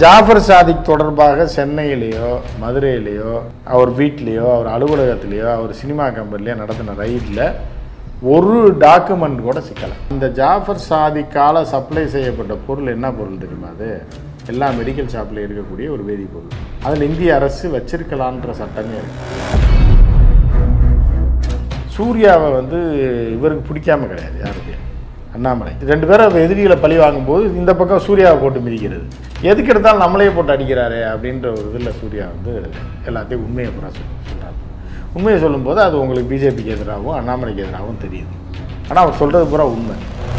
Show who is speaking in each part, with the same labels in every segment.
Speaker 1: ஜாஃபர் சாதிக் தொடர்பாக சென்னையிலேயோ மதுரையிலேயோ அவர் வீட்லேயோ அவர் அலுவலகத்திலேயோ அவர் சினிமா கம்பெனிலேயோ நடத்தின ரைடில் ஒரு டாக்குமெண்ட் கூட சிக்கலை. இந்த ஜாஃபர் சாதிக்கால சப்ளை செய்யப்பட்ட பொருள் என்ன பொருள் தெரியுமா? அது எல்லா மெடிக்கல் ஷாப்பில் இருக்கக்கூடிய ஒரு வேதிப்பொருள். அதில் இந்திய அரசு வச்சிருக்கலான்ற சட்டமே இருக்கு. சூர்யாவை இவருக்கு பிடிக்காம கிடையாது, யாருக்கு? அண்ணாமலை. ரெண்டு பேரும் எதிரிகளை பழி வாங்கும்போது இந்த பக்கம் சூர்யாவை போட்டு மிதிக்கிறது. எதுக்கு எடுத்தாலும் நம்மளையே போட்டு அடிக்கிறாரு அப்படின்ற ஒரு இதில் சூர்யா எல்லாத்தையும் உண்மையை சொல்கிறார். உண்மையை சொல்லும்போது அது உங்களுக்கு பிஜேபிக்கு எதிராகவும் அண்ணாமலைக்கு எதிராகவும் தெரியுது. ஆனால் அவர் சொல்கிறது பூரா உண்மை.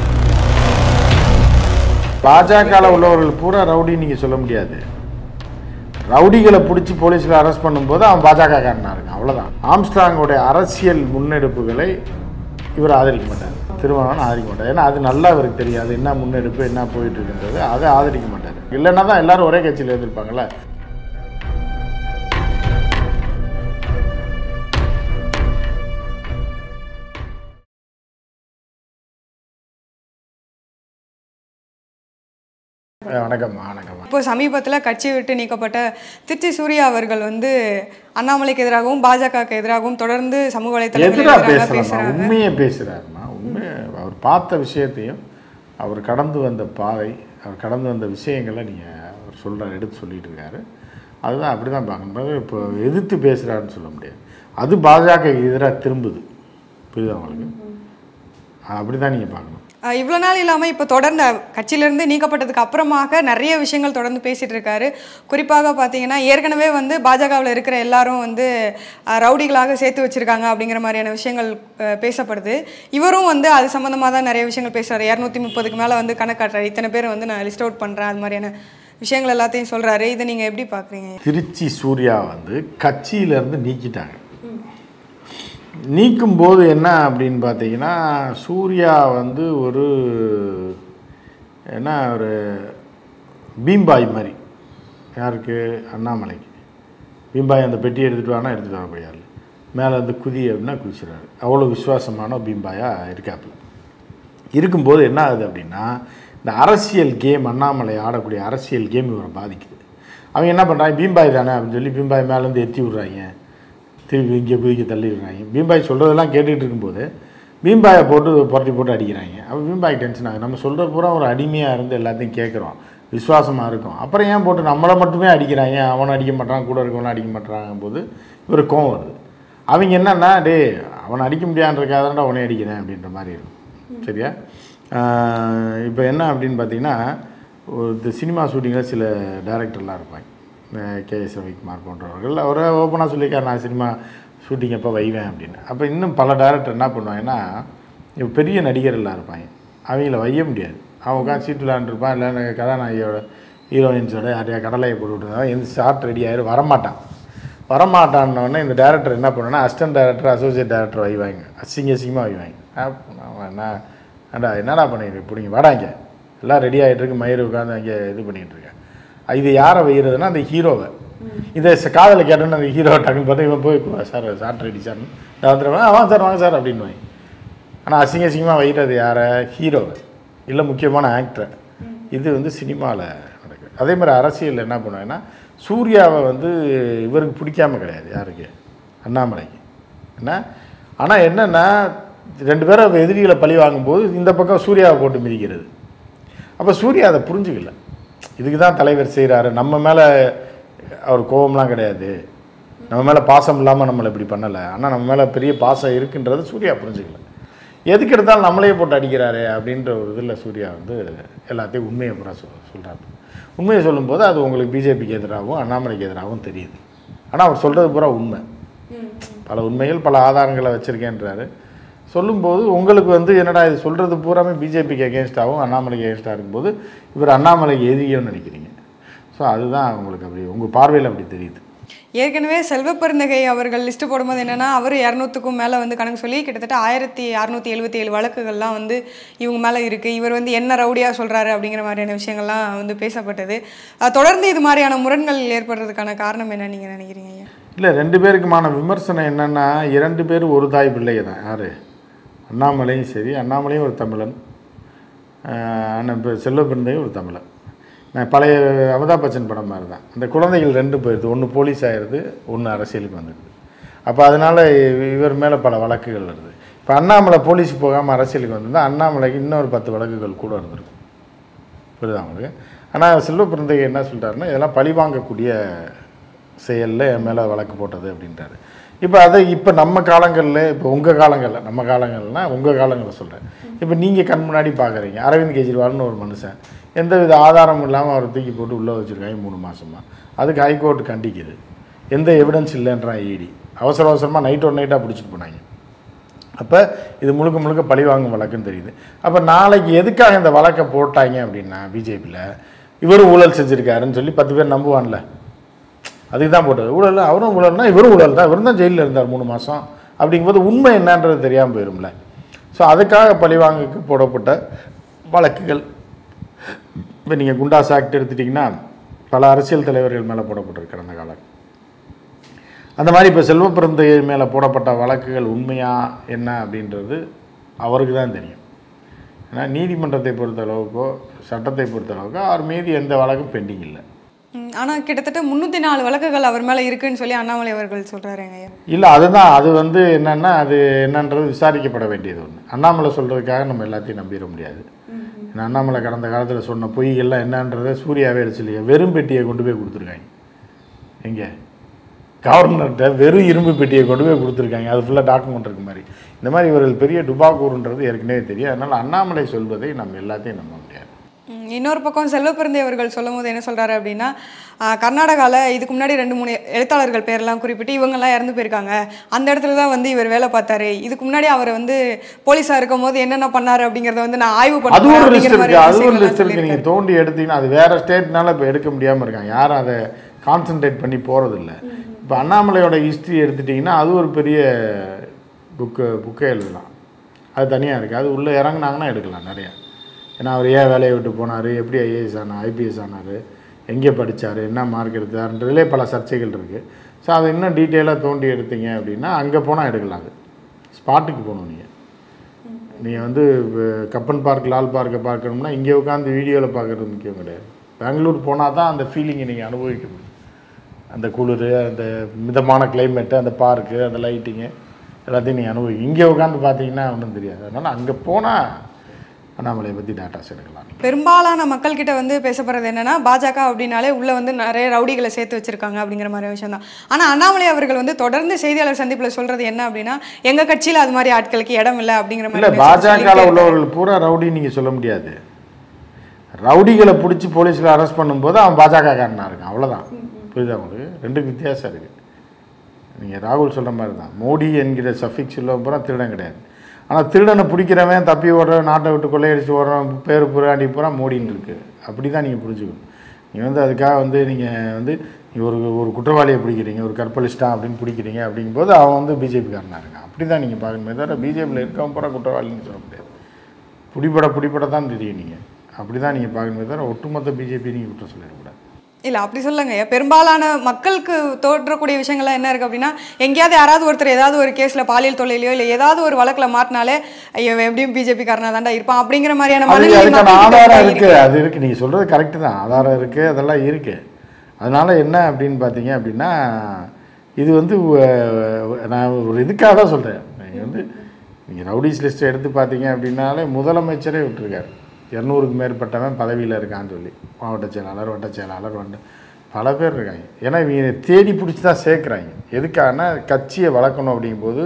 Speaker 1: பாஜகவில் உள்ளவர்கள் பூரா ரவுடி நீங்கள் சொல்ல முடியாது. ரவுடிகளை பிடிச்சி போலீஸில் அரெஸ்ட் பண்ணும்போது அவன் பாஜகக்காரனாக இருக்கான், அவ்வளோதான். ஆம்ஸ்ட்ராங்கோடைய அரசியல் முன்னெடுப்புகளை இவர் ஆதரிக்க மாட்டார், திருமணம் ஆதரிக்க மாட்டார். ஏன்னா அது நல்லா இவருக்கு தெரியாது, என்ன முன்னெடுப்பு என்ன போயிட்டு இருக்குன்றது. அதை ஆதரிக்க மாட்டார். இல்லைன்னா தான் எல்லாரும் ஒரே கட்சியில் இருந்திருப்பாங்கல்ல. வணக்கம்.
Speaker 2: இப்போ சமீபத்தில் கட்சியை விட்டு நீக்கப்பட்ட திருச்சி சூர்யா அவர்கள் அண்ணாமலைக்கு எதிராகவும் பாஜகவுக்கு எதிராகவும் தொடர்ந்து சமூக வலைத்தளங்களில் பேசுறாங்க.
Speaker 1: உண்மையை பேசுறாருமா? உண்மையை அவர் பார்த்த விஷயத்தையும் அவர் கடந்து வந்த பாதை, அவர் கடந்து வந்த விஷயங்களை அவர் எடுத்து சொல்லிட்டு இருக்காரு. அதுதான் அப்படி தான் பார்க்கணும். இப்போ எதிர்த்து பேசுகிறாருன்னு சொல்ல முடியாது. அது பாஜக எதிராக திரும்புது, புரியுது அவங்களுக்கு? அப்படி தான் நீங்கள் பார்க்கணும்.
Speaker 2: இவ்வளோ நாள் இல்லாமல் இப்போ தொடர்ந்து கட்சியிலேருந்து நீக்கப்பட்டதுக்கு அப்புறமாக நிறைய விஷயங்கள் தொடர்ந்து பேசிகிட்டு இருக்காரு. குறிப்பாக பார்த்தீங்கன்னா ஏற்கனவே பாஜகவில் இருக்கிற எல்லாரும் ரவுடிகளாக சேர்த்து வச்சுருக்காங்க அப்படிங்கிற மாதிரியான விஷயங்கள் பேசப்படுது. இவரும் அது சம்மந்தமாக தான் நிறைய விஷயங்கள் பேசுகிறாரு. 230க்கு மேலே கணக்காட்டுறாரு. இத்தனை பேர் நான் லிஸ்ட் அவுட் பண்ணுறேன், அது மாதிரியான விஷயங்கள் எல்லாத்தையும் சொல்கிறாரு. இதை நீங்கள் எப்படி பார்க்குறீங்க?
Speaker 1: திருச்சி சூர்யா கட்சியிலேருந்து நீக்கிட்டாங்க. நீக்கும்போது என்ன அப்படின்னு பார்த்தீங்கன்னா, சூர்யா ஒரு ஒரு பீம்பாய் மாதிரி. யாருக்கு? அண்ணாமலைக்கு. பீம்பாய் அந்த பெட்டி எடுத்துகிட்டு வானா எடுத்துகிட்டு வர முடியாது, மேலே குதி அப்படின்னா குதிச்சுறாரு. அவ்வளோ விசுவாசமான பீம்பாயாக இருக்காப்புல. இருக்கும்போது என்ன ஆகுது அப்படின்னா, இந்த அரசியல் கேம், அண்ணாமலை ஆடக்கூடிய அரசியல் கேம் இவரை பாதிக்குது. அவங்க என்ன பண்ணுறாங்க, பீம்பாய் தானே அப்படின்னு சொல்லி பீம்பாய் மேலேருந்து எத்தி விட்றாங்க, திருப்பி இங்கே குதிக்க தள்ளி விடுறாங்க. பீம்பாய் சொல்கிறதெல்லாம் கேட்டுக்கிட்டு இருக்கும்போது பீம்பாயை போட்டு புரட்டி அடிக்கிறாங்க. அப்போ பீம்பாய் டென்ஷன் ஆகுது. நம்ம சொல்கிற பூரா ஒரு அடிமையாக இருந்து எல்லாத்தையும் கேட்குறோம், விசுவாசமாக இருக்கும். அப்புறம் ஏன் போட்டு நம்மளை மட்டுமே அடிக்கிறாங்க, அவனை அடிக்க மாட்டான், கூட இருக்கவனை அடிக்க மாட்டாங்க போது இவர் கோவம் வருது. அவங்க என்னன்னா, டே அவனை அடிக்க முடியாதுன்றக்காக தான்டா அவனை அடிக்கிறேன் அப்படின்ற மாதிரி இருக்கும். சரியா? இப்போ என்ன அப்படின்னு பார்த்தீங்கன்னா, ஒரு சினிமா ஷூட்டிங்கில் சில டைரக்டர்லாம் இருப்பாங்க, கேஎஸ் ரவிக்குமார் போன்றவர்கள். அவரை ஓப்பனாக சொல்லியிருக்காரு, நான் சினிமா ஷூட்டிங் எப்போ வைவேன் அப்படின்னு. அப்போ இன்னும் பல டைரக்டர் என்ன பண்ணுவாங்கன்னா, இப்போ பெரிய நடிகர்கள்லாம் இருப்பாங்க, அவங்கள வைய முடியாது. அவன் உட்காந்து சீட்டு விளாண்டுருப்பான், இல்லை கதாநாயகியோட ஹீரோயின்ஸோட யாரையா கடலையை போட்டு விட்டுருந்தா எந்த ஷார்ட் ரெடி ஆகிடும், வரமாட்டான்னொடனே இந்த டேரக்டர் என்ன பண்ணுன்னா, அசிஸ்டன்ட் டைரக்டர் அசோசியேட் டைரக்டர் வைவாங்க, அசிங்கமாக வைவாங்க. என்னடா பண்ணிட்டு பிடிங்க வாடாங்க, எல்லாம் ரெடி ஆகிட்டு இருக்கு, மயிறு உட்காந்து அங்கே இது பண்ணிகிட்டு இருக்கேன். இது யாரை வைகிறதுனா அந்த ஹீரோவை. இதை காதலை கேட்டோன்னு அந்த ஹீரோவை டக்குன்னு பார்த்தா இவன் போய் சார் ஷார்ட் ரெடி சார்னு வந்துடுவேன், ஆமாம் சார் வாங்க சார் அப்படின்னு வாங்க. ஆனால் அசிங்கமாக வைகிறது யாரை? ஹீரோவை, இல்லை முக்கியமான ஆக்டரை. இது சினிமாவில் நடக்குது. அதே மாதிரி அரசியல் என்ன பண்ணுவாங்கன்னா, சூர்யாவை இவருக்கு பிடிக்காம கிடையாது, யாருக்கு? அண்ணாமலைக்கு. ஆனால் என்னென்னா ரெண்டு பேரும் எதிரிகளை பழி வாங்கும்போது இந்த பக்கம் சூர்யாவை போட்டு மிதிக்கிறது. அப்போ சூர்யா அதை புரிஞ்சுக்கல. இதுக்கு தான் தலைவர் செய்கிறாரு, நம்ம மேலே அவர் கோபம்லாம் கிடையாது, நம்ம மேலே பாசம் இல்லாமல் நம்மளை இப்படி பண்ணலை, ஆனால் நம்ம மேலே பெரிய பாசம் இருக்குன்றது சூர்யா புரிஞ்சுக்கல. எதுக்கு எடுத்தாலும் நம்மளையே போட்டு அடிக்கிறாரு அப்படின்ற ஒரு இதில் சூர்யா எல்லாத்தையும் உண்மையை பூரா சொல்கிறாரு. உண்மையை சொல்லும்போது அது உங்களுக்கு பிஜேபிக்கு எதிராகவும் அண்ணாமலைக்கு எதிராகவும் தெரியுது. ஆனால் அவர் சொல்கிறது பூரா உண்மை. பல உண்மைகள் பல ஆதாரங்களை வச்சுருக்கேன்றாரு. சொல்லும்போது உங்களுக்கு என்னடா இது சொல்கிறது பூராமே பிஜேபிக்கு அகேன்ஸ்டாகவும் அண்ணாமலைக்கு அகேன்ஸ்டாக இருக்கும்போது இவர் அண்ணாமலைக்கு எதிரியோன்னு நினைக்கிறீங்க. ஸோ அதுதான் உங்களுக்கு அப்படி உங்கள் பார்வையில் அப்படி தெரியுது.
Speaker 2: ஏற்கனவே செல்வ பெருந்தகை அவர்கள் லிஸ்ட்டு போடும்போது என்னென்னா, அவர் 200க்கும் மேலே கணக்கு சொல்லி கிட்டத்தட்ட 1677 வழக்குகள்லாம் இவங்க மேலே இருக்குது. இவர் என்ன ரவுடியாக சொல்கிறாரு அப்படிங்கிற மாதிரியான விஷயங்கள்லாம் பேசப்பட்டது. தொடர்ந்து இது மாதிரியான முரண்கள் ஏற்படுறதுக்கான காரணம் என்ன நீங்கள் நினைக்கிறீங்க?
Speaker 1: இல்லை, ரெண்டு பேருக்குமான விமர்சனம் என்னென்னா, 2 பேர் ஒரு தாய் பிள்ளைங்க தான். யார்? அண்ணாமலையும் சரி, அண்ணாமலையும் ஒரு தமிழன், செல்வ பெருந்தகை ஒரு தமிழன். நான் பழைய அமிதாப் பச்சன் படம் மாதிரி தான். இந்த குழந்தைகள் 2 போயிடுது, ஒன்று போலீஸ் ஆயிடுது, ஒன்று அரசியலுக்கு வந்துடுது. அப்போ அதனால் இவர் மேலே பல வழக்குகள் வருது. இப்போ அண்ணாமலை போலீஸுக்கு போகாமல் அரசியலுக்கு வந்திருந்தால் அண்ணாமலைக்கு இன்னொரு 10 வழக்குகள் கூட இருந்திருக்கும். புரியுதா உங்களுக்கு? ஆனால் செல்வப்பிரந்தையை என்ன சொல்லிட்டாருன்னா, இதெல்லாம் பழிவாங்கக்கூடிய செயலில் என் மேலே வழக்கு போட்டது அப்படின்றாரு. இப்போ அதை இப்போ நம்ம காலங்களில், இப்போ உங்கள் காலங்களில், நம்ம காலங்கள்னால் உங்கள் காலங்களில் சொல்கிறேன், இப்போ நீங்கள் கண் முன்னாடி பார்க்குறீங்க, அரவிந்த் கெஜ்ரிவால்னு ஒரு மனுஷன் எந்த வித ஆதாரமும் இல்லாமல் அவரை தூக்கி போட்டு உள்ளே வச்சுருக்காங்க 3 மாதமாக. அதுக்கு ஹைகோர்ட் கண்டிக்குது. எந்த எவிடன்ஸ் இல்லைன்றான் இடி. அவசர அவசரமாக நைட்டாக பிடிச்சிட்டு போனாங்க. அப்போ இது முழுக்க முழுக்க பழிவாங்கும் வழக்குன்னு தெரியுது. அப்போ நாளைக்கு எதுக்காக இந்த வழக்கை போட்டாங்க அப்படின்னா, பிஜேபியில் இவரும் ஊழல் செஞ்சுருக்காருன்னு சொல்லி 10 பேர் நம்புவான்ல, அதுக்கு தான் போட்டது. ஊழல் அவரும் ஊழல்னா இவரும் ஊழல் தான், இவரும் தான் ஜெயிலில் இருந்தார் 3 மாதம். அப்படிங்கும்போது உண்மை என்னன்றது தெரியாமல் போயிடும்ல. ஸோ அதுக்காக பழிவாங்குக்கு போடப்பட்ட வழக்குகள். இப்போ நீங்கள் குண்டாஸ் ஆக்ட் எடுத்துட்டிங்கன்னா பல அரசியல் தலைவர்கள் மேலே போடப்பட்டிருக்கு கடந்த காலம். அந்த மாதிரி இப்போ செல்வப்பிரந்தை மேலே போடப்பட்ட வழக்குகள் உண்மையா என்ன அப்படின்றது அவருக்கு தான் தெரியும். ஏன்னா நீதிமன்றத்தை பொறுத்த அளவுக்கோ சட்டத்தை பொறுத்த அளவுக்கோ அவர் மீது எந்த வழக்கும் பெண்டிங் இல்லை.
Speaker 2: ஆனால் கிட்டத்தட்ட 304 வழக்குகள் அவர் மேலே இருக்குன்னு சொல்லி அண்ணாமலை அவர்கள் சொல்கிறாருங்க.
Speaker 1: இல்லை, அதுதான் அது என்னன்னா அது என்னன்றது விசாரிக்கப்பட வேண்டியது ஒன்று. அண்ணாமலை சொல்கிறதுக்காக நம்ம எல்லாத்தையும் நம்பிட முடியாது. ஏன்னா அண்ணாமலை கடந்த காலத்தில் சொன்ன பொய்கள்லாம் என்னன்றதை சூர்யாவே அடிச்சில்லையா, வெறும் பெட்டியை கொண்டு போய் கொடுத்துருக்காங்க. எங்கே கவர்னர்கிட்ட வெறும் இரும்பு பெட்டியை கொண்டு போய் கொடுத்துருக்காங்க. அது ஃபுல்லாக டாக்குமெண்ட் இருக்கு மாதிரி. இந்த மாதிரி இவர்கள் பெரிய டுபாக்கூருன்றது ஏற்கனவே தெரியும். அதனால் அண்ணாமலை சொல்வதை நம்ம எல்லாத்தையும் நம்ப முடியாது.
Speaker 2: இன்னொரு பக்கம் செல்வப்பிரந்தை அவர்கள் சொல்லும் போது என்ன சொல்கிறாரு அப்படின்னா, கர்நாடகாவில் இதுக்கு முன்னாடி 2-3 எழுத்தாளர்கள் பேரெல்லாம் குறிப்பிட்டு இவங்கெல்லாம் இறந்து போயிருக்காங்க, அந்த இடத்துல தான் வந்து இவர் வேலை பார்த்தாரு, இதுக்கு முன்னாடி அவர் வந்து போலீஸாக இருக்கும் போது என்னென்ன பண்ணாரு அப்படிங்கிறத வந்து நான் ஆய்வு பண்ணேன்.
Speaker 1: அது ஒரு லிஸ்ட் இருக்கு. நீங்கள் தோண்டி எடுத்தீங்கன்னா அது வேற ஸ்டேட்னால இப்போ எடுக்க முடியாமல் இருக்காங்க. யாரும் அதை கான்சன்ட்ரேட் பண்ணி போகிறதில்ல. இப்போ அண்ணாமலையோட ஹிஸ்ட்ரி எடுத்துட்டிங்கன்னா அது ஒரு பெரிய புக்கே எழுதலாம். அது தனியாக இருக்குது. அது உள்ளே இறங்குனாங்கன்னா எடுக்கலாம் நிறையா. ஏன்னா அவர் ஏன் வேலையை விட்டு போனார், எப்படி ஐஏஎஸ் ஆனார், ஐபிஎஸ் ஆனார், எங்கே படித்தார், என்ன மார்க் எடுத்தாருன்றதுலே பல சர்ச்சைகள் இருக்குது. ஸோ அதை இன்னும் டீட்டெயிலாக தோண்டி எடுத்தீங்க அப்படின்னா அங்கே போனால் எடுக்கலாம். அது ஸ்பாட்டுக்கு போகணும். நீங்கள் வந்து கப்பன் பார்க், லால் பார்க்கை பார்க்கணும்னா இங்கே உட்காந்து வீடியோவில் பார்க்குறது முக்கியம் கிடையாது. பெங்களூர் போனால் தான் அந்த ஃபீலிங்கை நீங்கள் அனுபவிக்க முடியும். அந்த குளிர், அந்த மிதமான கிளைமேட்டு, அந்த பார்க்கு, அந்த லைட்டிங்கு எல்லாத்தையும் நீங்கள் அனுபவிக்கும். இங்கே உட்காந்து பார்த்தீங்கன்னா ஒன்றும் தெரியாது. அதனால் அங்கே போனால் அண்ணாமலையை பற்றி டேட்டாஸ் எடுக்கலாம்.
Speaker 2: பெரும்பாலான மக்கள்கிட்ட வந்து பேசப்படுறது என்னன்னா, பாஜக அப்படின்னாலே உள்ளே வந்து நிறைய ரவுடிகளை சேர்த்து வச்சிருக்காங்க அப்படிங்கிற மாதிரி விஷயம் தான். ஆனால் அண்ணாமலை அவர்கள் வந்து தொடர்ந்து செய்தியாளர் சந்திப்பில் சொல்கிறது என்ன அப்படின்னா, எங்கள் கட்சியில் அது மாதிரி ஆட்களுக்கு இடம் இல்லை அப்படிங்கிற மாதிரி.
Speaker 1: இல்லை, பாஜகவில் உள்ளவர்கள் பூரா ரவுடி நீங்கள் சொல்ல முடியாது. ரவுடிகளை பிடிச்சி போலீஸில் அரெஸ்ட் பண்ணும்போது அவன் பாஜக காரனாக இருக்கான், அவ்வளோதான். புரியுதா உங்களுக்கு? 2 வித்தியாசம் இருக்குது. நீங்கள் ராகுல் சொல்கிற மாதிரி தான். மோடி என்கிற சஃபிக்ஸ் உள்ள பூரா திருடன் கிடையாது. ஆனால் திருடனை பிடிக்கிறவன், தப்பி ஓடுறவன், நாட்டை விட்டு கொள்ளையடிச்சு ஓடுறவன், பேர் புறாண்டி பூரா மோடின்னு இருக்குது. அப்படி தான் நீங்கள் புரிஞ்சுக்கணும். நீங்கள் வந்து அதுக்காக வந்து நீங்கள் வந்து ஒரு குற்றவாளியை பிடிக்கிறீங்க, ஒரு கற்பழிச்சிட்டான் அப்படின்னு பிடிக்கிறீங்க அப்படிங்கும்போது அவன் வந்து பிஜேபிக்காரனாக இருக்கான். அப்படி தான் நீங்கள் பார்க்கணுமே தவிர பிஜேபியில் இருக்கவன் பூரா குற்றவாளின்னு சொல்ல முடியாது. பிடிபட தான் தெரியும். நீங்கள் அப்படி தான் நீங்கள் பார்க்கணுமே தவிர ஒட்டுமொத்த பிஜேபி நீங்கள் குற்றம் சொல்லிடக்கூடாது.
Speaker 2: இல்லை, அப்படி சொல்லுங்க. பெரும்பாலான மக்களுக்கு தோற்றக்கூடிய விஷயங்கள்லாம் என்ன இருக்குது அப்படின்னா, எங்கேயாவது யாராவது ஒருத்தர் ஏதாவது ஒரு கேஸில் பாலியல் தொழிலையோ இல்லை ஏதாவது ஒரு வழக்கில் மாட்டினாலே ஐயோ எப்படியும் பிஜேபி காரனாக தாண்டா இருப்பான் அப்படிங்கிற மாதிரியான
Speaker 1: ஆதாரம் இருக்குது. அது இருக்குது, நீங்கள் சொல்கிறது கரெக்டு தான். ஆதாரம் இருக்குது, அதெல்லாம் இருக்குது. அதனால் என்ன அப்படின்னு பார்த்தீங்க அப்படின்னா, இது வந்து நான் ஒரு இதுக்காக தான் சொல்கிறேன். நீங்கள் ரவுடிஸ் லிஸ்ட்டை எடுத்து பார்த்தீங்க அப்படின்னாலே முதலமைச்சரே விட்டுருக்காரு. 200க்கு மேற்பட்டவன் பதவியில் இருக்கான்னு சொல்லி மாவட்ட செயலாளர், வட்ட செயலாளர், பல பேர் இருக்காங்க. ஏன்னா இவங்க தேடி பிடிச்சி தான் சேர்க்குறாங்க. எதுக்காகனா கட்சியை வளர்க்கணும். அப்படிங்கும்போது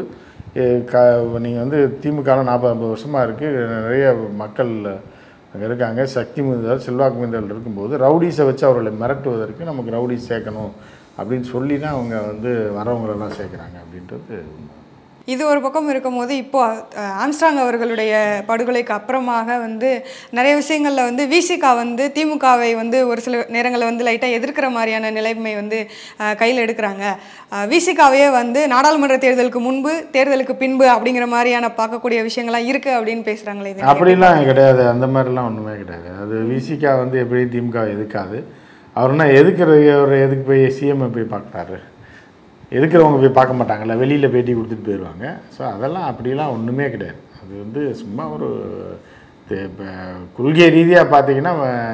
Speaker 1: நீங்கள் வந்து திமுகவில் 40-50 வருஷமாக இருக்குது, நிறைய மக்கள் அங்கே இருக்காங்க, சக்தி மிகுந்தவர், செல்வாக்கு மிகுந்தவர்கள் இருக்கும்போது ரவுடிஸை வச்சு அவர்களை மிரட்டுவதற்கு நமக்கு ரவுடிஸ் சேர்க்கணும் அப்படின்னு சொல்லி தான் அவங்க வந்து வரவங்களெல்லாம் சேர்க்குறாங்க அப்படின்றது.
Speaker 2: இது ஒரு பக்கம் இருக்கும்போது இப்போ ஆம்ஸ்ட்ராங் அவர்களுடைய படுகொலைக்கு அப்புறமாக வந்து நிறைய விஷயங்களில் வந்து விசிகா வந்து திமுகவை வந்து ஒரு சில நேரங்களில் வந்து லைட்டாக எதிர்க்கிற மாதிரியான நிலைமை வந்து கையில் எடுக்கிறாங்க. விசிகாவையே வந்து நாடாளுமன்ற தேர்தலுக்கு முன்பு, தேர்தலுக்கு பின்பு அப்படிங்கிற மாதிரியான பார்க்கக்கூடிய விஷயங்கள்லாம் இருக்குது அப்படின்னு பேசுகிறாங்களே. இது
Speaker 1: அப்படிலாம் கிடையாது. அந்த மாதிரிலாம் ஒன்றுமே கிடையாது. அது விசிகா வந்து எப்படி திமுக எதுக்காது. அவர்னா எதுக்கு போய் சிஎம்ஐ போய் பார்க்குறாரு? எதுக்கிறவங்க போய் பார்க்க மாட்டாங்கல்ல, வெளியில் பேட்டி கொடுத்துட்டு போயிடுவாங்க. ஸோ அதெல்லாம் அப்படிலாம் ஒன்றுமே கிடையாது. அது வந்து சும்மா ஒரு இப்போ கொள்கை ரீதியாக பார்த்தீங்கன்னா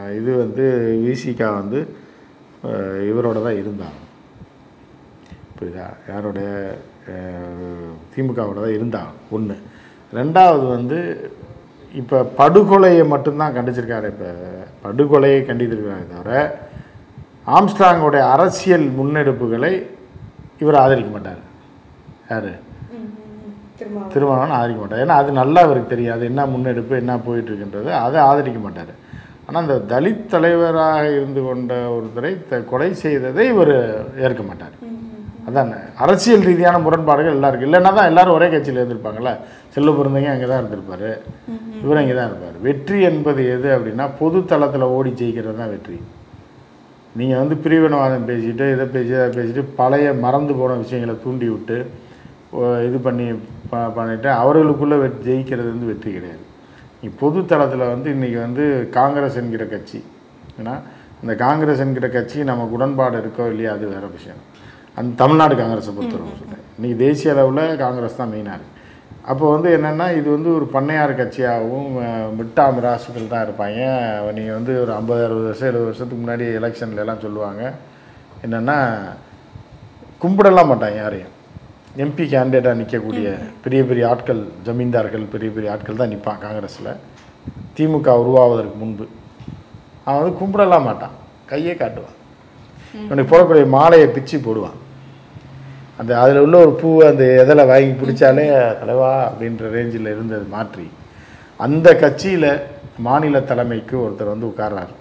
Speaker 1: இது வந்து விசிகா வந்து இவரோட தான் இருந்தாங்க. புரியுதா? யாரோடைய திமுகவோட தான் இருந்தாங்க. ஒன்று. ரெண்டாவது வந்து இப்போ படுகொலையை மட்டும்தான் கண்டிச்சிருக்காரு. இப்போ படுகொலையை கண்டித்திருக்கிறாரே தவிர ஆம்ஸ்ட்ராங்கோடைய அரசியல் முன்னெடுப்புகளை இவர் ஆதரிக்க மாட்டார். யார்? திருமாவளவன் ஆதரிக்க மாட்டார். ஏன்னா அது நல்லா அவருக்கு தெரியும், அது என்ன முன்னெடுப்பு என்ன போயிட்டுருக்குன்றது, அதை ஆதரிக்க மாட்டார். ஆனால் அந்த தலித் தலைவராக இருந்து கொண்ட ஒருத்தரை கொலை செய்ததை இவர் ஏற்க மாட்டார். அதான் அரசியல் ரீதியான முரண்பாடுகள் எல்லாருக்கும். இல்லைன்னா தான் எல்லாரும் ஒரே கட்சியில் இருந்திருப்பாங்கள்ல. செல்வ பிறந்தங்க அங்கே தான் இருந்திருப்பார், இவர் அங்கே தான் இருப்பார். வெற்றி என்பது எது அப்படின்னா பொது தளத்தில் ஓடி ஜெயிக்கிறது தான் வெற்றி. நீங்கள் வந்து பிரிவினவாதம் பேசிட்டு இதை பேசிட்டு பழைய மறந்து போன விஷயங்களை தூண்டி விட்டு இது பண்ணிட்டு அவர்களுக்குள்ளே ஜெயிக்கிறது வந்து வெற்றி கிடையாது. பொது தளத்தில் வந்து இன்றைக்கி வந்து காங்கிரஸ் என்கிற கட்சி, ஏன்னா அந்த காங்கிரஸ் என்கிற கட்சி நமக்கு உடன்பாடு இருக்கோ இல்லையா அது வேறு விஷயம். அந்த தமிழ்நாடு காங்கிரஸை பொறுத்தவரை சொல்கிறேன். இன்றைக்கி தேசிய அளவில் காங்கிரஸ் தான் மெயினாக இருக்குது. அப்போ வந்து என்னென்னா இது வந்து ஒரு பண்ணையார் கட்சியாகவும் மிட்டா மிராசுகள் தான் இருப்பாங்க. நீங்கள் வந்து ஒரு 50-60 வருஷம் 70 வருஷத்துக்கு முன்னாடி எலெக்ஷன்லாம் சொல்லுவாங்க என்னென்னா கும்பிடலாம் மாட்டாங்க யாரையும். எம்பி கேண்டிடேட்டாக நிற்கக்கூடிய பெரிய பெரிய ஆட்கள், ஜமீன்தார்கள், பெரிய பெரிய ஆட்கள் தான் நிற்பான் காங்கிரஸில். திமுக உருவாவதற்கு முன்பு அவன் வந்து கும்பிடலாம் மாட்டான், கையே காட்டுவான். இவனுக்கு போடக்கூடிய மாலையை பிச்சு போடுவான். அந்த அதில் உள்ள ஒரு பூவை அந்த எதில் வாங்கி பிடிச்சாலே தலைவா அப்படின்ற ரேஞ்சில் இருந்தது மாற்றி அந்த கட்சியில் மாநில தலைமைக்கு ஒருத்தர் வந்து உட்கார்றாரு.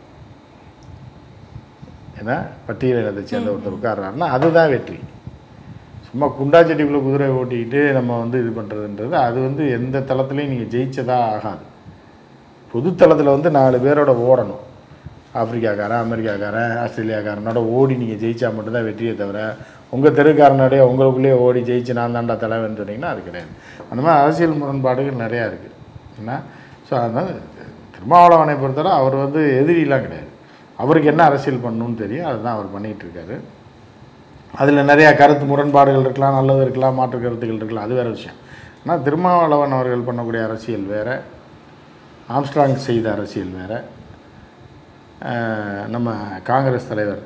Speaker 1: ஏன்னா பட்டியலினத்தை சேர்ந்த ஒருத்தர் உட்கார்றாருன்னா அதுதான் வெற்றி. சும்மா குண்டாச்சட்டிக்குள்ளே குதிரை ஓட்டிக்கிட்டு நம்ம வந்து இது பண்ணுறதுன்றது அது வந்து எந்த தளத்துலையும் நீங்கள் ஜெயிச்சதாக ஆகாது. பொது தளத்தில் வந்து 4 பேரோட ஓடணும். ஆப்பிரிக்காக்காரன், அமெரிக்காக்காரன், ஆஸ்திரேலியாக்காரனோட ஓடி நீங்கள் ஜெயிச்சா மட்டும்தான் வெற்றியை தவிர உங்கள் தெருக்காரனோடைய உங்களுக்குள்ளேயே ஓடி ஜெயிச்சு நான் தாண்டா தலைவன்னு சொன்னீங்கன்னா அது கிடையாது. அந்த மாதிரி அரசியல் முரண்பாடுகள் நிறையா இருக்குது. ஏன்னா ஸோ அதனால் திருமாவளவனை பொறுத்தவரை அவர் வந்து எதிரிலாம் கிடையாது. அவருக்கு என்ன அரசியல் பண்ணணும்னு தெரியும், அதுதான் அவர் பண்ணிகிட்ருக்காரு. அதில் நிறையா கருத்து முரண்பாடுகள் இருக்கலாம், நல்லது இருக்கலாம், மாற்று கருத்துக்கள் இருக்கலாம், அது வேறு விஷயம். ஆனால் திருமாவளவன் அவர்கள் பண்ணக்கூடிய அரசியல் வேறு, ஆம்ஸ்ட்ராங் செய்த அரசியல் வேறு, நம்ம காங்கிரஸ் தலைவர்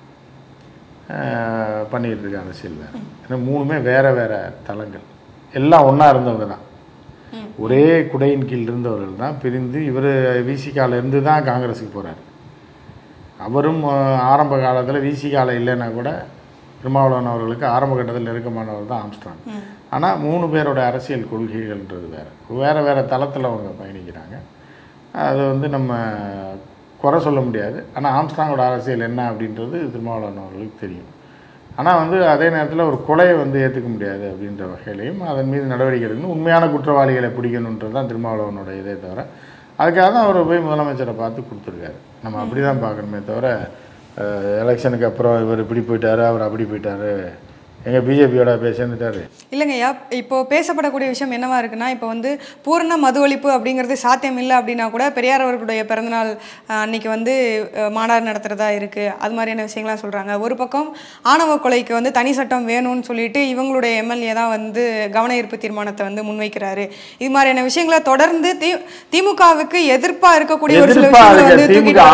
Speaker 1: பண்ணிகிட்டு இருக்க அரசியல் வேறு. ஏன்னா 3மே வேறு வேறு தளங்கள். எல்லாம் ஒன்றா இருந்தவங்க தான், ஒரே குடையின் கீழ் இருந்தவர்கள் தான். பிரிந்து இவர் விசிகாலேருந்து தான் காங்கிரஸுக்கு போகிறார். அவரும் ஆரம்ப காலத்தில் விசிகால இல்லைன்னா கூட திருமாவளவன் அவர்களுக்கு ஆரம்ப கட்டத்தில் நெருக்கமானவர் தான் ஆம்ஸ்ட்ராங். ஆனால் 3 பேரோட அரசியல் கொள்கைகள்ன்றது வேறு வேறு தளத்தில் அவங்க பயணிக்கிறாங்க. அது வந்து நம்ம குறை சொல்ல முடியாது. ஆனால் ஆம்ஸ்ட்ராங்கோட அரசியல் என்ன அப்படின்றது திருமாவளவன் அவர்களுக்கு தெரியும். ஆனால் வந்து அதே நேரத்தில் ஒரு கொலையை வந்து ஏற்றுக்க முடியாது அப்படின்ற வகையிலையும் அதன் மீது நடவடிக்கை எடுக்கணும், உண்மையான குற்றவாளிகளை பிடிக்கணுன்றது தான் திருமாவளவனோட இதே தவிர அதுக்காக தான் அவர் போய் முதலமைச்சரை பார்த்து கொடுத்துருக்காரு. நம்ம அப்படி தான் பார்க்கணுமே தவிர எலெக்ஷனுக்கு அப்புறம் இவர் இப்படி போயிட்டார், அவர் அப்படி போயிட்டார், எங்கள் பிஜேபியோட சேர்ந்துட்டாரு
Speaker 2: இல்லைங்கய்யா. இப்போ பேசப்படக்கூடிய விஷயம் என்னவா இருக்குன்னா, இப்போ வந்து பூர்ண மது ஒழிப்பு அப்படிங்கிறது சாத்தியம் இல்லை அப்படின்னா கூட பெரியார் அவர்களுடைய பிறந்தநாள் அன்னைக்கு வந்து மாநாடு நடத்துகிறதா இருக்குது, அது மாதிரியான விஷயங்கள்லாம் சொல்கிறாங்க. ஒரு பக்கம் ஆணவ கொலைக்கு வந்து தனி சட்டம் வேணும்னு சொல்லிட்டு இவங்களுடைய எம்எல்ஏ தான் வந்து கவன ஈர்ப்பு தீர்மானத்தை வந்து முன்வைக்கிறாரு. இது மாதிரியான விஷயங்களை தொடர்ந்து திமுகவுக்கு எதிர்ப்பாக இருக்கக்கூடிய ஒரு சில விஷயங்களை வந்து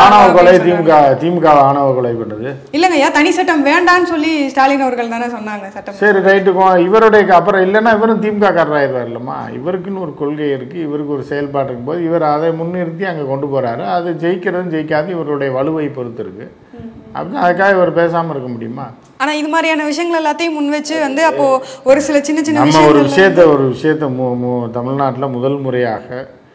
Speaker 1: திமுக ஆணவ கொலை பண்ணுது
Speaker 2: இல்லைங்கய்யா. தனி சட்டம் வேண்டான்னு சொல்லி ஸ்டாலின் அவர்கள் தானே சொன்னாங்க.
Speaker 1: சரி ரைட்டுக்கும். இவருடைய அப்புறம் இல்லைன்னா இவரும் திமுக காரராயிருவார் இல்லைம்மா. இவருக்குன்னு ஒரு கொள்கை இருக்குது, இவருக்கு ஒரு செயல்பாடு இருக்கும்போது இவர் அதை முன்னிறுத்தி அங்கே கொண்டு போகிறாரு. அது ஜெயிக்கிறதும் ஜெயிக்காது இவருடைய வலுவை பொறுத்து இருக்குது. அப்படின்னா அதுக்காக இவர் பேசாமல் இருக்க முடியுமா?
Speaker 2: ஆனால் இது மாதிரியான விஷயங்கள் எல்லாத்தையும் முன் வச்சு வந்து அப்போ ஒரு சில சின்ன சின்ன
Speaker 1: நம்ம ஒரு விஷயத்தை தமிழ்நாட்டில் முதல் முறையாக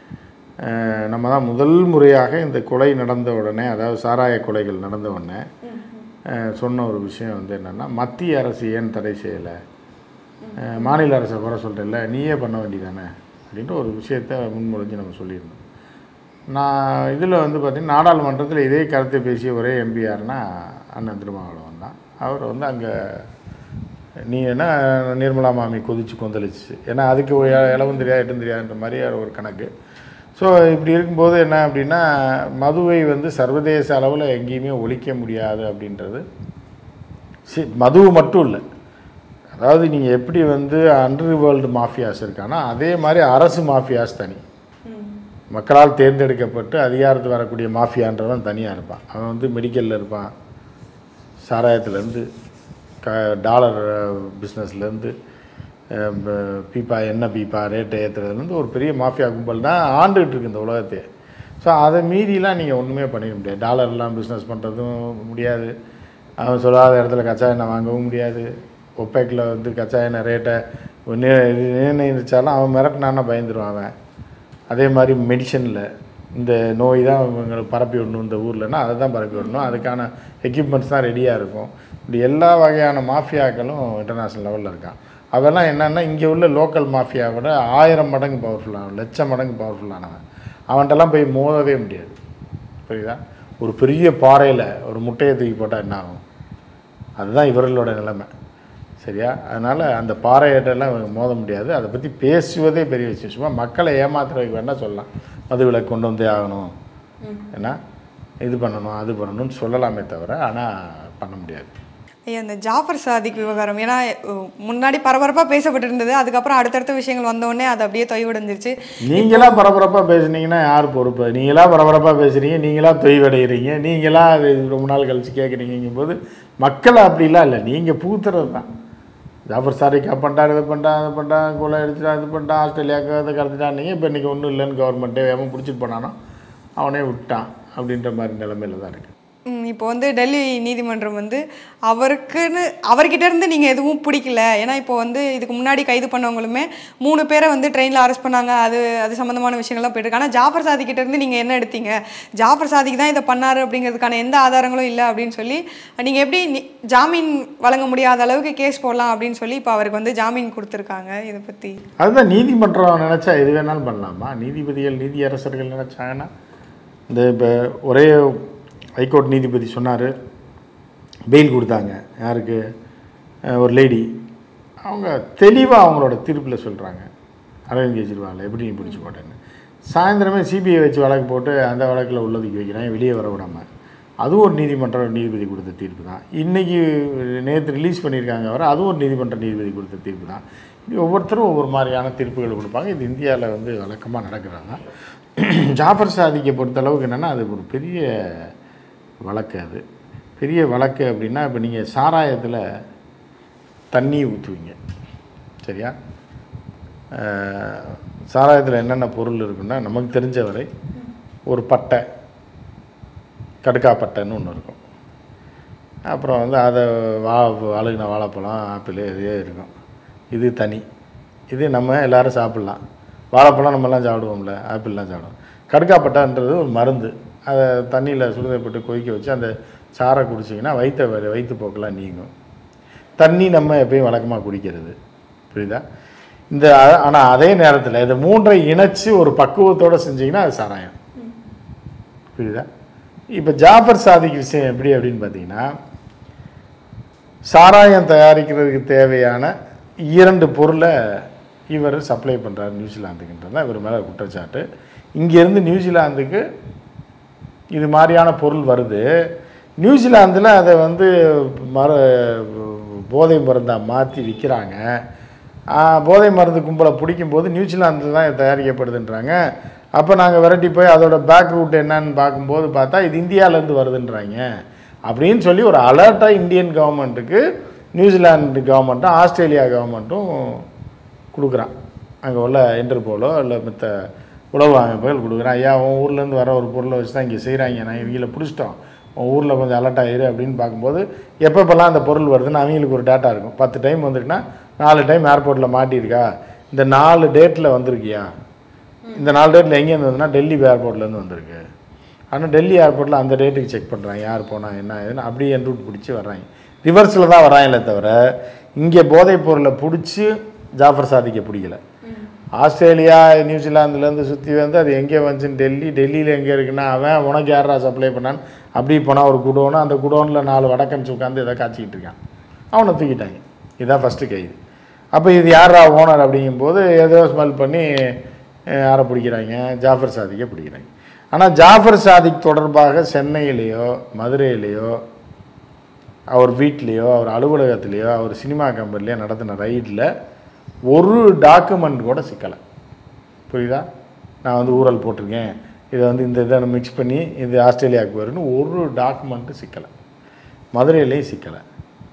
Speaker 1: நம்ம தான் முதல் முறையாக இந்த கொலை நடந்த உடனே, அதாவது சாராய கொலைகள் நடந்த உடனே சொன்ன ஒரு விஷயம் வந்து என்னென்னா, மத்திய அரசு ஏன் தடை செய்யலை, மாநில அரசை குறை சொல்கிறதில்ல, நீயே பண்ண வேண்டியதானே அப்படின்ற ஒரு விஷயத்தை முன்மொழிஞ்சு நம்ம சொல்லியிருந்தோம். நான் இதில் வந்து பார்த்திங்கன்னா நாடாளுமன்றத்தில் இதே கருத்தை பேசிய ஒரே எம்பிஆர்னா அண்ணன் திருமாவளவன் தான். அவர் வந்து அங்கே நீ என்ன நிர்மலா மாமி கொந்தளிச்சு, ஏன்னா அதுக்கு இளவும் தெரியாது எட்டும் தெரியாதுன்ற மாதிரி ஒரு கணக்கு. ஸோ இப்படி இருக்கும்போது என்ன அப்படின்னா, மதுவை வந்து சர்வதேச அளவில் எங்கேயுமே ஒழிக்க முடியாது அப்படின்றது மதுவு மட்டும் இல்லை. அதாவது நீங்கள் எப்படி வந்து அண்டர் வேர்ல்டு மாஃபியாஸ் இருக்கானா அதே மாதிரி அரசு மாஃபியாஸ் தனி. மக்களால் தேர்ந்தெடுக்கப்பட்டு அதிகாரத்துக்கு வரக்கூடிய மாஃபியான்றவன் தனியாக இருப்பான். அவன் வந்து மெடிக்கலில் இருப்பான், சாராயத்துலேருந்து டாலர் பிஸ்னஸ்லேருந்து பீப்பா எண்ணெய் பீப்பா ரேட்டை ஏற்றுறதுலேருந்து ஒரு பெரிய மாஃபியா கும்பல் தான் ஆண்டுகிட்டு இருக்கு இந்த உலகத்தையே. ஸோ அதை மீறிலாம் நீங்கள் ஒன்றுமே பண்ணிட முடியாது. டாலர்லாம் பிஸ்னஸ் பண்ணுறதும் முடியாது, அவன் சொல்லாத இடத்துல கச்சா எண்ணெய் வாங்கவும் முடியாது. ஒப்பேக்கில் வந்து கச்சா எண்ணெய் ரேட்டை நிர்ணயிச்சாலும் அவன் மிரட்டினான்னா பயந்துருவான் அவன். அதே மாதிரி மெடிசனில் இந்த நோய் தான் இவங்களுக்கு பரப்பி விடணும் இந்த ஊர்லன்னா அதை தான் பரப்பி விடணும், அதுக்கான எக்யூப்மெண்ட்ஸ் தான் ரெடியாக இருக்கும். இப்படி எல்லா வகையான மாஃபியாக்களும் இன்டர்நேஷ்னல் லெவலில் இருக்கான். அதெல்லாம் என்னென்னா இங்கே உள்ள லோக்கல் மாஃபியாவோட 1000 மடங்கு பவர்ஃபுல்லானவன், 1,00,000 மடங்கு பவர்ஃபுல்லானவன். அவன்கிட்டலாம் போய் மோதவே முடியாது. புரியுதா? ஒரு பெரிய பாறையில் ஒரு முட்டையை தூக்கி போட்டால் என்ன ஆகும்? அதுதான் இவர்களோட நிலைமை. சரியா? அதனால் அந்த பாறையிட்டெல்லாம் மோத முடியாது. அதை பற்றி பேசுவதே பெரிய விஷயம். சும்மா மக்களை ஏமாத்துறதுக்கு வேணால் சொல்லலாம், மதுவிலக்கு கொண்டு வந்தே ஆகணும், ஏன்னா இது பண்ணணும் அது பண்ணணும்னு சொல்லலாமே தவிர ஆனால் பண்ண முடியாது.
Speaker 2: ஐயா, இந்த ஜாஃபர் சாதிக் விவகாரம் ஏன்னா முன்னாடி பரபரப்பாக பேசப்பட்டு இருந்தது, அதுக்கப்புறம் அடுத்தடுத்த விஷயங்கள் வந்தோடனே அது அப்படியே தொய்வடைஞ்சிருச்சு.
Speaker 1: நீங்களாம் பரபரப்பாக பேசுனீங்கன்னா யார் பொறுப்பு? நீங்களாம் பரபரப்பாக பேசுகிறீங்க, நீங்களாம் தொய்வடைகிறீங்க, நீங்களாம் அது ரொம்ப நாள் கழித்து கேட்குறீங்கும் போது மக்கள் அப்படிலாம் இல்லை, நீங்கள் பூத்துறது தான். ஜாஃபர் சாதிக் பண்ணிட்டார், இது பண்ணிட்டான், அது பண்ணிட்டான், கொலை அடிச்சுட்டான், இது பண்ணிட்டான், ஆஸ்திரேலியாவுக்கு அதை கடத்திட்டான்னீங்க. இப்போ இன்றைக்கி ஒன்றும் இல்லைன்னு கவர்மெண்ட்டே எவன் பிடிச்சிட்டு போனானோ அவனே விட்டான் அப்படின்ற மாதிரி நிலைமையில் தான் இருக்குது.
Speaker 2: இப்போ வந்து டெல்லி நீதிமன்றம் வந்து அவர்கிட்ட இருந்து நீங்கள் எதுவும் பிடிக்கல, ஏன்னா இப்போ வந்து இதுக்கு முன்னாடி கைது பண்ணவங்களுமே 3 பேரை வந்து ட்ரெயினில் அரெஸ்ட் பண்ணாங்க, அது சம்மந்தமான விஷயங்கள்லாம் போயிட்டு. ஆனால் ஜாஃபர் சாதிக்கிட்ட இருந்து நீங்கள் என்ன எடுத்தீங்க? ஜாஃபர் சாதிக் தான் இதை பண்ணார் அப்படிங்கிறதுக்கான எந்த ஆதாரங்களும் இல்லை அப்படின்னு சொல்லி நீங்கள் எப்படி ஜாமீன் வழங்க முடியாத அளவுக்கு கேஸ் போடலாம் அப்படின்னு சொல்லி இப்போ அவருக்கு வந்து ஜாமீன் கொடுத்துருக்காங்க. இதை பற்றி
Speaker 1: அதுதான் நீதிமன்றம் நினச்சா எது வேணாலும் பண்ணலாமா? நீதிபதிகள் நீதியரசர்கள் நினச்சாங்கன்னா இந்த இப்போ ஒரே ஹைகோர்ட் நீதிபதி சொன்னார், பெயில் கொடுத்தாங்க யாருக்கு? ஒரு லேடி. அவங்க தெளிவாக அவங்களோட தீர்ப்பில் சொல்கிறாங்க, அரவிந்த் கெஜ்ரிவால் எப்படி நீ பிடிச்சி போட்டேன்னு. சாயந்தரமே சிபிஐ வச்சு வழக்கு போட்டு அந்த வழக்கில் உள்ளதுக்கு வைக்கிறாங்க, வெளியே வர விடாமல். அதுவும் ஒரு நீதிமன்ற நீதிபதி கொடுத்த தீர்ப்பு தான். இன்றைக்கி நேற்று ரிலீஸ் பண்ணியிருக்காங்க அவர், அதுவும் ஒரு நீதிமன்ற நீதிபதி கொடுத்த தீர்ப்பு தான். ஒவ்வொருத்தரும் ஒவ்வொரு மாதிரியான தீர்ப்புகள் கொடுப்பாங்க. இது இந்தியாவில் வந்து வழக்கமாக நடக்கிறாங்க. ஜாஃபர் சாதிக்கை பொறுத்தளவுக்கு என்னென்னா அது ஒரு பெரிய வழக்கு. அது பெரிய வழக்கு அப்படின்னா இப்போ நீங்கள் சாராயத்தில் தண்ணி ஊற்றுவீங்க, சரியா? சாராயத்தில் என்னென்ன பொருள் இருக்குன்னா நமக்கு தெரிஞ்ச வரை ஒரு பட்டை, கடுக்கா பட்டைன்னு ஒன்று இருக்கும். அப்புறம் வந்து அதை அழுகின வாழைப்பழம், ஆப்பிள் இதே இருக்கும். இது தனி, இது நம்ம எல்லோரும் சாப்பிட்லாம். வாழைப்பழம் நம்மலாம் சாப்பிடுவோம்ல, ஆப்பிள்லாம் சாப்பிடுவோம். கடுக்கா பட்டைன்றது ஒரு மருந்து. அதை தண்ணியில் சுடுதப்பட்டு கொதிக்க வச்சு அந்த சாரை குடிச்சிங்கன்னா வயிற்றுப்போக்கெல்லாம் நீங்கும். தண்ணி நம்ம எப்பயும் வழக்கமாக குடிக்கிறது, புரியுதா? இந்த ஆனால் அதே நேரத்தில் இந்த 3ஐ இணைச்சி ஒரு பக்குவத்தோடு செஞ்சிங்கன்னா அது சாராயம், புரியுதா? இப்போ ஜாஃபர் சாதிக் விஷயம் எப்படி அப்படின்னு பார்த்தீங்கன்னா, சாராயம் தயாரிக்கிறதுக்கு தேவையான 2 பொருளை இவர் சப்ளை பண்ணுறாரு நியூசிலாந்துக்குன்றது தான் இவர் மேலே குற்றச்சாட்டு. இங்கேருந்து நியூசிலாந்துக்கு இது மாதிரியான பொருள் வருது. நியூசிலாந்தில் அதை வந்து போதை மருந்தாக மாற்றி விற்கிறாங்க. போதை மருந்து கும்பலை பிடிக்கும்போது நியூசிலாந்தில் தான் தயாரிக்கப்படுதுன்றாங்க. அப்போ நாங்கள் விரட்டி போய் அதோட பேக் ரூட் என்னன்னு பார்க்கும்போது பார்த்தா இது இந்தியாவிலேருந்து வருதுன்றாங்க அப்படின்னு சொல்லி ஒரு அலர்ட்டாக இந்தியன் கவர்மெண்ட்டுக்கு நியூசிலாந்து கவர்மெண்ட்டும் ஆஸ்திரேலியா கவர்மெண்ட்டும் கொடுக்குறான். அங்கே உள்ள இன்டர்போலோ இல்லை மற்ற உளவு அமைப்புகள் கொடுக்குறான். ஐயா, உன் ஊர்லேருந்து வர ஒரு பொருளை வச்சு தான் இங்கே செய்கிறாங்க, நான் இவங்கள பிடிச்சிட்டோம், உன் ஊரில் கொஞ்சம் அலர்ட் ஆகிரு அப்படின்னு பார்க்கும்போது எப்பப்பெல்லாம் அந்த பொருள் வருதுன்னு அவங்களுக்கு ஒரு டேட்டா இருக்கும். 10 டைம் வந்துருக்குன்னா 4 டைம் ஏர்போர்ட்டில் மாட்டியிருக்கா, இந்த 4 டேட்டில் வந்திருக்கியா, இந்த 4 டேட்டில் எங்கேருந்து வந்ததுன்னா டெல்லி ஏர்போர்ட்லேருந்து வந்திருக்கு. ஆனால் டெல்லி ஏர்போர்ட்டில் அந்த டேட்டுக்கு செக் பண்ணுறாங்க, யார் போனால் என்ன ஏதுன்னு அப்படியே என் ரூட் பிடிச்சி வர்றாங்க. ரிவர்ஸில் தான் வராங்களே தவிர இங்கே போதைப் பொருளை பிடிச்சி ஜாஃபர் சாதிக்கை பிடிக்கல. ஆஸ்திரேலியா நியூசிலாந்துலேருந்து சுற்றி வந்து அது எங்கே வந்துச்சுன்னு டெல்லியில் எங்கே இருக்குன்னா அவன் உனக்கு யாரா சப்ளை பண்ணான்னு அப்படி போனால் ஒரு குடோனு, அந்த குடோனில் 4 வடக்கன்ஸ் உட்காந்து எதை காய்ச்சிக்கிட்டு இருக்கான், அவனை தூக்கிட்டாங்க. இதுதான் ஃபஸ்ட்டு கைது. அப்போ இது யாரா ஓனர் அப்படிங்கும்போது ஏதோ ஸ்மெல் பண்ணி யாரை பிடிக்கிறாங்க? ஜாஃபர் சாதிக்கை பிடிக்கிறாங்க. ஆனால் ஜாஃபர் சாதிக் தொடர்பாக சென்னையிலேயோ மதுரையிலேயோ அவர் வீட்லேயோ அவர் அலுவலகத்திலேயோ அவர் சினிமா கம்பெனிலேயோ நடத்தின ரைடில் ஒரு டாக்குமெண்ட் கூட சிக்கலை, புரியுதா? நான் வந்து ஊழல் போட்டிருக்கேன், இதை வந்து இந்த இதை மிக்ஸ் பண்ணி இது ஆஸ்திரேலியாவுக்கு வரும்னு ஒரு டாக்குமெண்ட்டு சிக்கலை. மதுரையிலையும் சிக்கலை.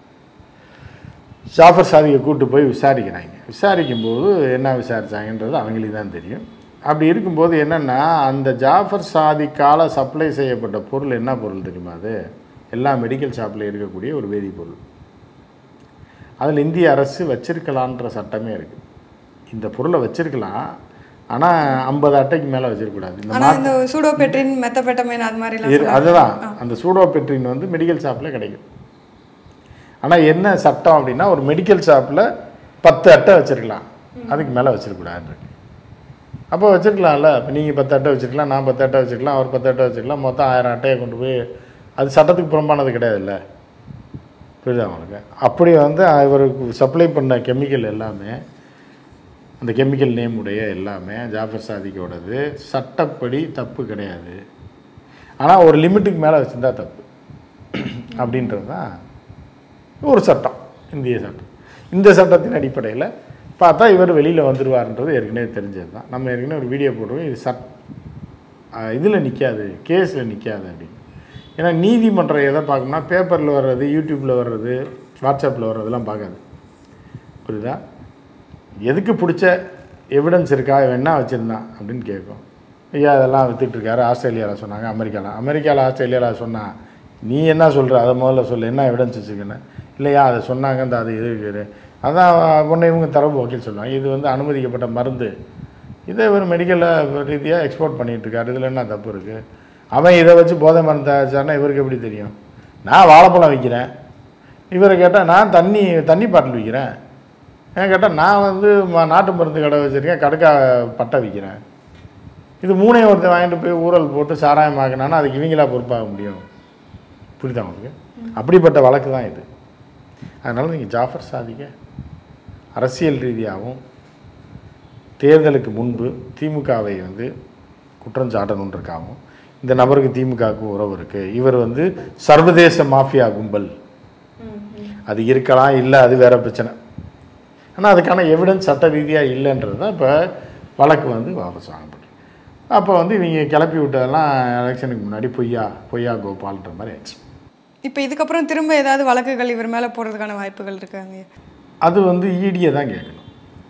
Speaker 1: ஜாஃபர் சாதிக்கை கூப்பிட்டு போய் விசாரிக்கிறாங்க. விசாரிக்கும்போது என்ன விசாரித்தாங்கன்றது அவங்களுக்கு தான் தெரியும். அப்படி இருக்கும்போது என்னென்னா, அந்த ஜாஃபர் சாதிக்கால சப்ளை செய்யப்பட்ட பொருள் என்ன பொருள் தெரியுமா? அது எல்லா மெடிக்கல் ஷாப்பில் இருக்கக்கூடிய ஒரு வேதிப்பொருள். அதில் இந்திய அரசு வச்சிருக்கலான்ற சட்டமே இருக்குது. இந்த பொருளை வச்சிருக்கலாம், ஆனால் 50 அட்டைக்கு மேலே வச்சிருக்கக்கூடாது.
Speaker 2: இந்த சூடோபெட்ரின், மெத்தபெட்டமைன் அது மாதிரி
Speaker 1: அதுதான். அந்த சூடோபெட்ரின் வந்து மெடிக்கல் ஷாப்பில் கிடைக்கும். ஆனால் என்ன சட்டம் அப்படின்னா, ஒரு மெடிக்கல் ஷாப்பில் 10 அட்டை வச்சுருக்கலாம், அதுக்கு மேலே வச்சிருக்கூடாது. அப்போ வச்சுருக்கலாம்ல. இப்போ நீங்கள் 10 அட்டை வச்சுருக்கலாம், நான் 10 அட்டை வச்சுருக்கலாம், அவர் 10 அட்டை வச்சுருக்கலாம். மொத்தம் 1000 அட்டையை கொண்டு போய், அது சட்டத்துக்கு புறம்பானது கிடையாதுல்ல. புரியுதா அவங்களுக்கு? அப்படி வந்து இவருக்கு சப்ளை பண்ண கெமிக்கல் எல்லாமே, அந்த கெமிக்கல் நேம் உடைய எல்லாமே ஜாஃபர் சாதிக்கோடது சட்டப்படி தப்பு கிடையாது. ஆனால் ஒரு லிமிட்டுக்கு மேலே வச்சுருந்தா தப்பு அப்படின்றது தான் ஒரு சட்டம், இந்திய சட்டம். இந்த சட்டத்தின் அடிப்படையில் பார்த்தா இவர் வெளியில் வந்துடுவார்ன்றது ஏற்கனவே தெரிஞ்சது தான். நம்ம ஏற்கனவே ஒரு வீடியோ போடுவோம், இது இதில் நிற்காது, கேஸில் நிற்காது அப்படின்னு. ஏன்னா நீதிமன்றம் எதை பார்க்கணும்னா, பேப்பரில் வர்றது, யூடியூப்பில் வர்றது, வாட்ஸ்அப்பில் வர்றதெல்லாம் பார்க்காது. புரியுதா? எதுக்கு பிடிச்ச எவிடன்ஸ் இருக்கா, இவன் என்ன வச்சுருந்தான் அப்படின்னு கேட்கும். ஐயா அதெல்லாம் விற்றுட்டுருக்காரு, ஆஸ்திரேலியாவில் சொன்னாங்க, அமெரிக்காவில் ஆஸ்திரேலியாவில் சொன்னான், நீ என்ன சொல்கிற அதை முதல்ல சொல்லு, என்ன எவிடன்ஸ் வச்சுக்கன்னு. இல்லையா அதை சொன்னாங்க, அந்த அது இது இருக்குது, அதான் உடனே இவங்க தரப்பு வக்கீல் சொல்லுவாங்க, இது வந்து அனுமதிக்கப்பட்ட மருந்து, இதை இவர் மெடிக்கல் ரீதியாக எக்ஸ்போர்ட் பண்ணிகிட்ருக்காரு, இதில் என்ன தப்பு இருக்குது? அவன் இதை வச்சு போதை மருந்து தயாரிச்சாருன்னா இவருக்கு எப்படி தெரியும்? நான் வாழைப்பழம் விற்கிறேன், இவரை கேட்டால் நான் தண்ணி பாட்டில் விற்கிறேன், ஏன் கேட்டால் நான் வந்து நாட்டு மருந்து கடை வச்சுருக்கேன், கடுக்கா பட்டை விற்கிறேன். இது மூணையும் ஒருத்தர் வாங்கிட்டு போய் ஊழல் போட்டு சாராயம் ஆக்கினான்னா அதுக்கு இவங்களா பொறுப்பாக முடியும். புரியுதா உங்களுக்கு? அப்படிப்பட்ட வழக்கு தான் இது. அதனால் நீங்கள் ஜாஃபர் சாதிக்க அரசியல் ரீதியாகவும் தேர்தலுக்கு முன்பு திமுகவை வந்து குற்றம் சாட்டணுன்றக்காகவும், இந்த நபருக்கு திமுகவுக்கு உறவு இருக்குது, இவர் வந்து சர்வதேச மாஃபியா கும்பல், அது இருக்கலாம், இல்லை அது வேறு பிரச்சனை. ஆனால் அதுக்கான எவிடன்ஸ் சட்ட ரீதியாக இல்லைன்றது தான் இப்போ வழக்கு வந்து வாபஸ் வாங்கப்படும். அப்போ வந்து இவங்க கிளப்பி விட்டதெல்லாம் எலெக்ஷனுக்கு முன்னாடி பொய்யா கோபால்ன்ற மாதிரி ஆச்சு.
Speaker 2: இப்போ இதுக்கப்புறம் திரும்ப ஏதாவது வழக்குகள் இவர் மேலே போடுறதுக்கான வாய்ப்புகள் இருக்காங்க? அது
Speaker 1: வந்து இடியை தான் கேட்கணும்,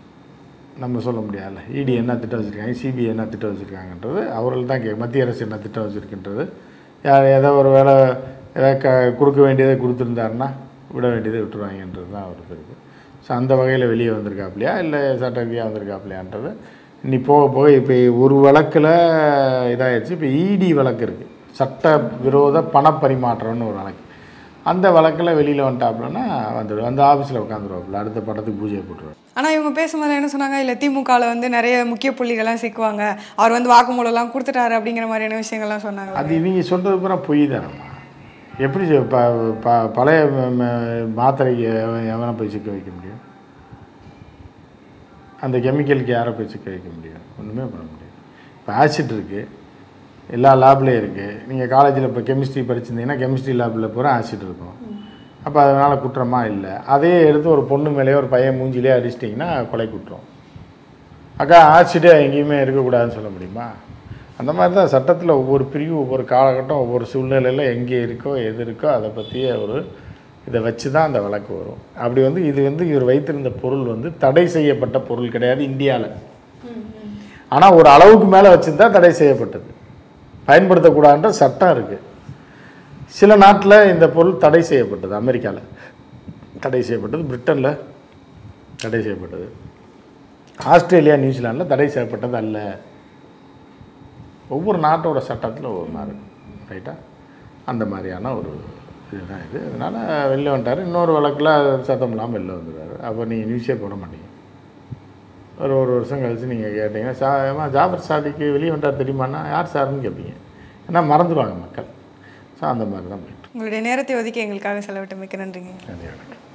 Speaker 1: நம்ம சொல்ல முடியாதுல்ல. இடி என்ன திட்டம் வச்சுருக்காங்க, சிபிஐ என்ன திட்டம் வச்சுருக்காங்கன்றது அவர்கள் தான் மத்திய அரசு என்ன திட்டம் வச்சுருக்குன்றது. ஏதோ ஒரு வேலை கொடுக்க வேண்டியதை கொடுத்துருந்தாருன்னா விட வேண்டியதை விட்டுருவாங்கன்றது தான் அவருக்கு இருக்குது. ஸோ அந்த வகையில் வெளியே வந்திருக்காப்லையா இல்லை சட்ட ரீதியாக வந்திருக்காப்லையான்றது இனி போக போக இப்போ ஒரு வழக்கில் இதாகிடுச்சு. இப்போ இடி வழக்கு இருக்குது, சட்ட விரோத பணப்பரிமாற்றம்னு ஒரு வழக்கு. அந்த வழக்கில் வெளியில் வந்துட்டாப்புலன்னா வந்துடும், அந்த ஆஃபீஸில் உட்காந்துருவாப்புல, அடுத்த படத்துக்கு பூஜையை போட்டுருவார்.
Speaker 2: ஆனால் இவங்க பேசும்போது என்ன சொன்னாங்க, இல்லை திமுகவில் வந்து நிறைய முக்கிய புள்ளிகள்லாம் சிக்குவாங்க, அவர் வந்து வாக்குமூலம்லாம் கொடுத்துட்டாரு அப்படிங்கிற மாதிரியான விஷயங்கள்லாம் சொன்னாங்க.
Speaker 1: அது இவங்க சொல்கிறது பூரா பொய் தானம்மா. எப்படி பழைய மாத்திரைக்கு எவனை போய் சிக்க வைக்க முடியும்? அந்த கெமிக்கலுக்கு யாரை போய் சிக்க வைக்க முடியும்? ஒன்றுமே பண்ண முடியாது. இப்போ ஆசிட் இருக்குது, எல்லா லேப்லேயும் இருக்குது. நீங்கள் காலேஜில் இப்போ கெமிஸ்ட்ரி படிச்சிருந்தீங்கன்னா கெமிஸ்ட்ரி லேபில் பூரா ஆசிட் இருக்கும். அப்போ அதனால் குற்றமா இல்லை? அதே எடுத்து ஒரு பொண்ணு மேலேயோ ஒரு பையன் மூஞ்சிலே அடிச்சிட்டிங்கன்னா கொலை குற்றம். அக்கா ஆசிட்டே எங்கேயுமே இருக்கக்கூடாதுன்னு சொல்ல முடியுமா? அந்த மாதிரி தான் சட்டத்தில் ஒவ்வொரு பிரிவு, ஒவ்வொரு காலகட்டம், ஒவ்வொரு சூழ்நிலையில் எங்கே இருக்கோ எது இருக்கோ அதை பற்றிய ஒரு இதை வச்சு தான் அந்த வழக்கு வரும். அப்படி வந்து இது வந்து இவர் வைத்திருந்த பொருள் வந்து தடை செய்யப்பட்ட பொருள் கிடையாது இந்தியாவில். ஆனால் ஒரு அளவுக்கு மேலே வச்சுருந்தா தடை செய்யப்பட்டது, பயன்படுத்தக்கூடாதுன்ற சட்டம் இருக்குது. சில நாட்டில் இந்த பொருள் தடை செய்யப்பட்டது, அமெரிக்காவில் தடை செய்யப்பட்டது, பிரிட்டனில் தடை செய்யப்பட்டது, ஆஸ்திரேலியா நியூசிலாண்டில் தடை செய்யப்பட்டது அல்ல. ஒவ்வொரு நாட்டோட சட்டத்தில் ஒவ்வொரு மாதிரி, ரைட்டா? அந்த மாதிரியான ஒரு இதுதான் இது. அதனால் வெளில வந்துட்டார். இன்னொரு வழக்கில் சத்தம் இல்லாமல் வெளில வந்துடுவார். அப்போ நீங்கள் நியூஸே போட மாட்டீங்க. ஒரு வருஷம் கழித்து நீங்கள் கேட்டிங்கன்னா ஜாஃபர் சாதிக்கு வெளியே வந்துட்டார் தெரியுமான்னா யார் சார்னு கேட்பீங்க. ஏன்னா மறந்துடுவாங்க மக்கள். ஸோ அந்த மாதிரி தான் போயிட்டு.
Speaker 2: உங்களுடைய நேரத்தை ஒதுக்கி எங்களுக்காக செலவிட்டு மிக்க நன்றிங்க.
Speaker 1: நன்றி, வணக்கம்.